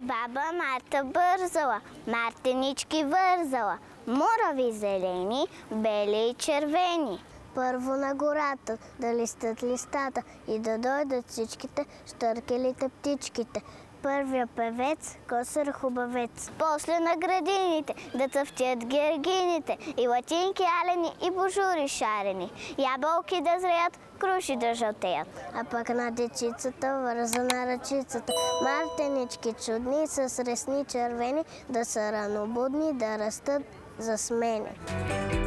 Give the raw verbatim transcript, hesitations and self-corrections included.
Баба Марта бързала, мартенички вързала, мурави зелени, бели и червени. Първо на гората да листат листата и да дойдат всичките щъркелите птичките. Първия певец, косър хубавец. После на градините да цъфтят георгините и латинки алени и божури шарени. Ябълки да зреят, круши да жълтеят. А пък на дечицата върза на ръчицата. Мартенички чудни с ресни червени, да са ранобудни, да растат за смени.